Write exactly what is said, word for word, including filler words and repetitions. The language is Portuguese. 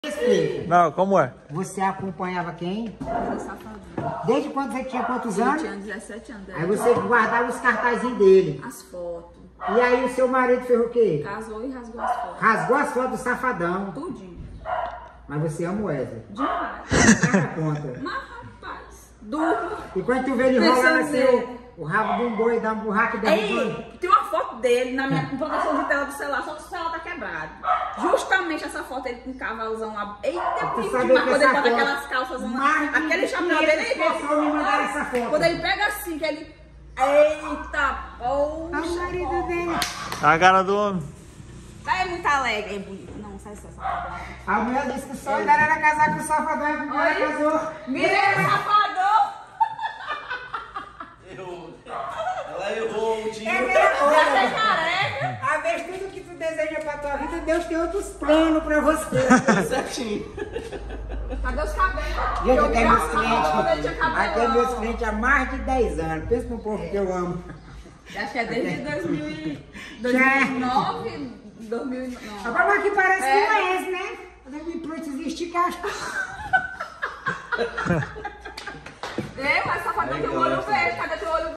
Explica. Não, como é? Você acompanhava quem? Era safadinho. Desde quando você tinha quantos Ele anos? tinha dezessete anos. Aí você guardava os cartazinhos dele. As fotos. E aí o seu marido fez o quê? Casou e rasgou as fotos. Rasgou as fotos do safadão. Tudinho. Mas você ama o Wesley. Demais. Paga a conta. Mas, rapaz, durmo. E quando tu vê ele rolando assim, Pensando o, o rabo de um boi dá um burraco derrubando. Ei, tem uma foto dele na minha proteção de tela do celular, só que o celular tá quebrado. Justamente essa foto ele com um cavalzão lá. Eita, Tu pico sabe demais. que Quando ele essa bota foto- aquelas calças, Mais de aquele chapéu dele é quinhentas pessoas me mandaram essa foto. Quando ele pega assim, que ele. Eita, Olha poxa. o marido dele. A cara do homem. Tá, é muito alegre, é bonito. Não, sai, sai, sai. A mulher disse que o sonho dela era casar com o safadão e com ela casou. Mira, safador! Errou. Ela errou o É dia. mesmo, Já tá olha. careca! Às vezes tudo que tu deseja pra tua vida, Deus tem outros planos pra você. Certinho. Cadê os cabelos? Gente, eu vi tenho a meus foto quando ele tinha clientes. cabelão. Aqui é meus clientes há mais de dez anos. Pensa no povo que eu amo. Acho que é desde dois mil e nove, dois mil e nove. Agora, mas que parece É. que conhece, né? Deve pronto existir caixa. É, mas safadão tem o olho verde. Cadê teu olho